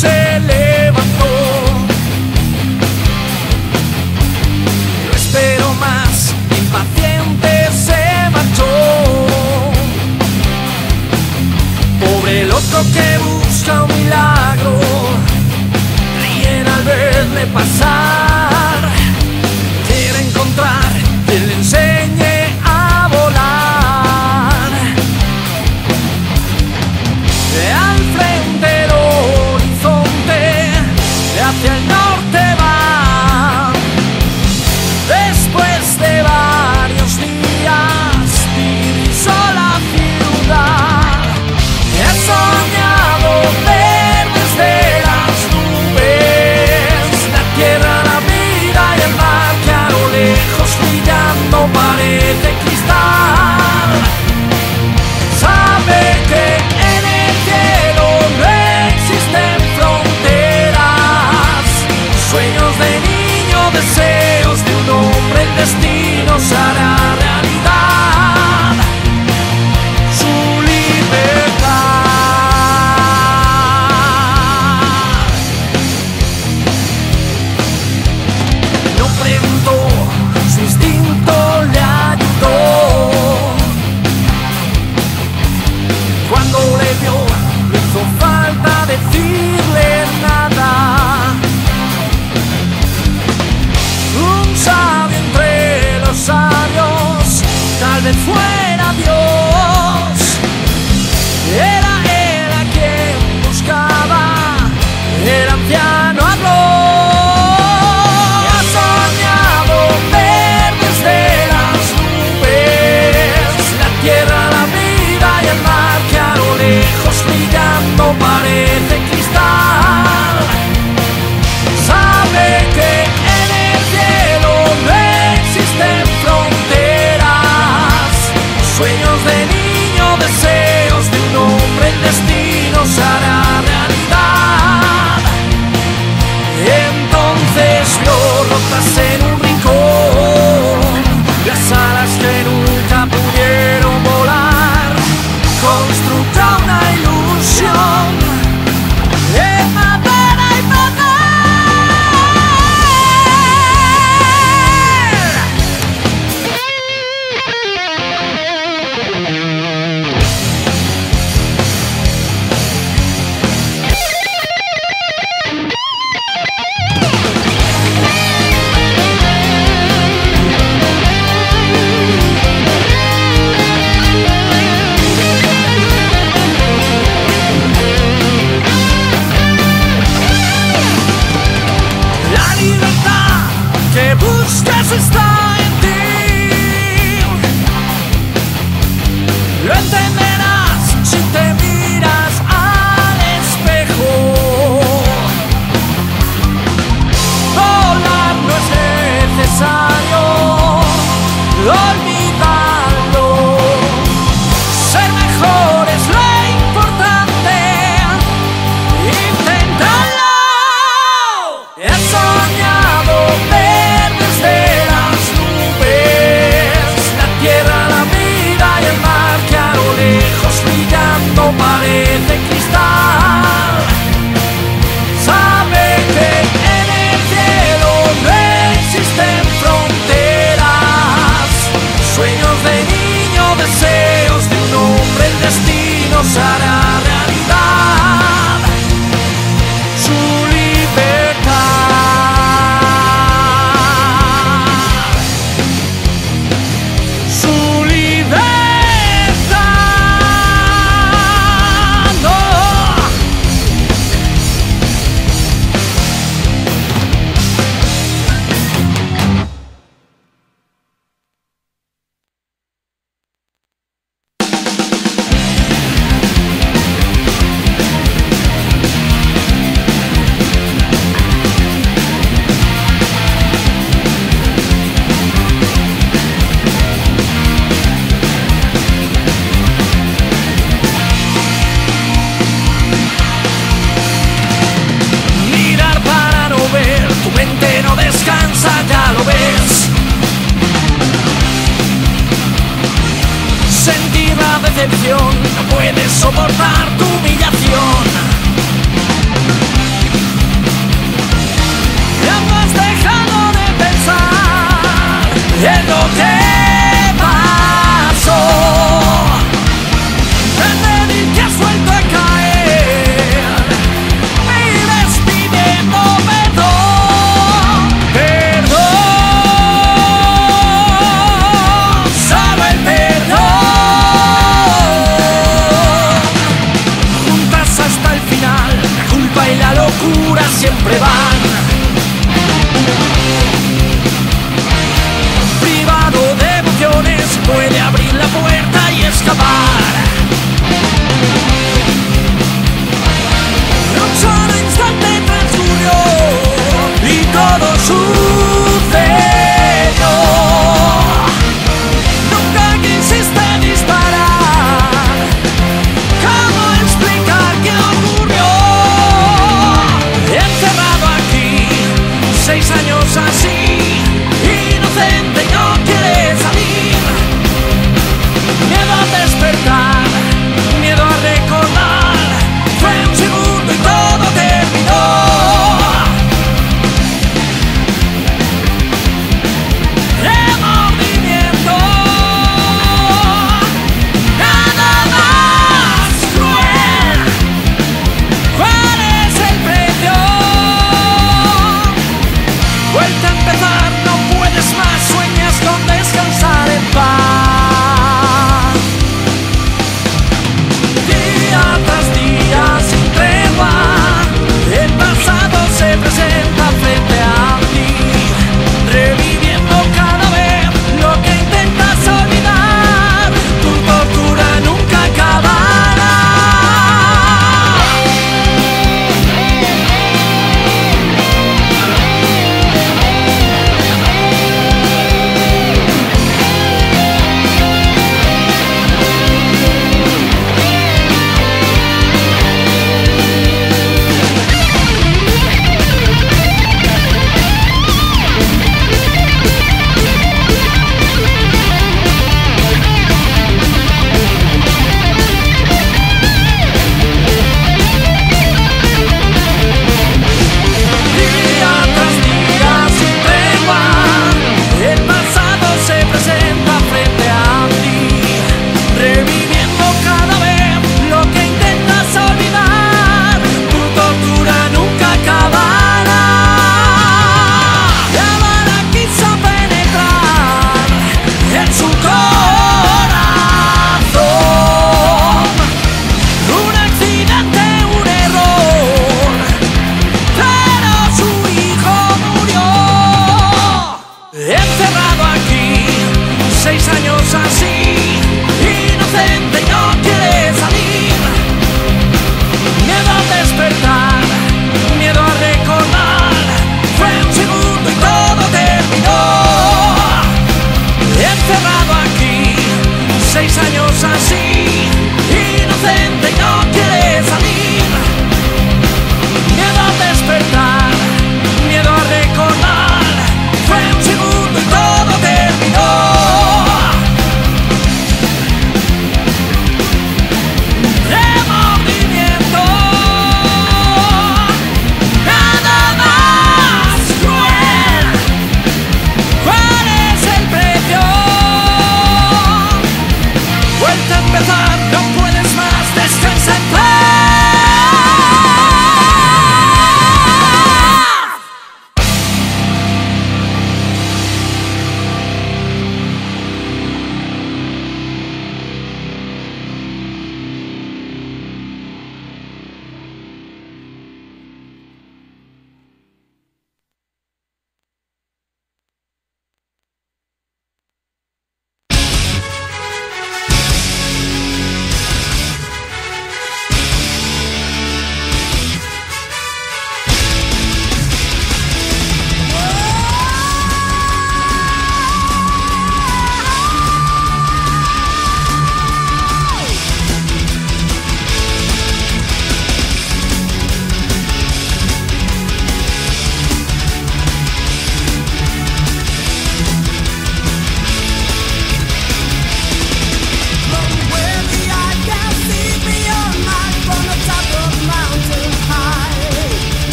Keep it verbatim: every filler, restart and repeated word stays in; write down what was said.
se levantó. No espero más, impaciente se marchó. Pobre loco que busca un milagro, ríen al verle pasar. Quiere encontrar quien le enseñe a volar. Al frente del horizonte, hacia el norte va. Después de varios días divisó la ciudad. He soñado ver desde las nubes la tierra, la vida y el mar, que a lo lejos brillando parece cristal. Sabe que en el cielo no existen fronteras. Sueños de niño, deseos de un hombre, el destino se hará realidad. Su libertad. No preguntó, su instinto le ayudó. Cuando le vio, no hizo falta decirle nada. Un sabio entre los sabios, tal vez fuera Dios. Era él a quien buscaba, el anciano habló. Ha soñado ver desde las nubes la tierra, la vida y el mar, que a lo lejos brillando parece cristal. Sabe que en el cielo no existen fronteras. Sueños de niño, deseos de un hombre, el destino se hará realidad. Entonces vio rotas en un rincón las alas que nunca pudieron volar. Construyó una ilusión de madera y papel. La libertad que buscas está en ti. Lo entenderás si te miras al espejo. Volar no es necesario, olvídalo. Ser mejor es lo importante, inténtalo. He soñado ver desde las nubes la tierra, la vida y el mar, que a lo lejos brillando parece cristal. Sabe que en el cielo no existen fronteras. Sueños de niño, deseos de un hombre, el destino se hará realidad. Su libertad. Su libertad. No. Mirar para no ver, tu mente no descansa, ya lo ves. Sentir la decepción, no puedes soportar tu humillación. es lo que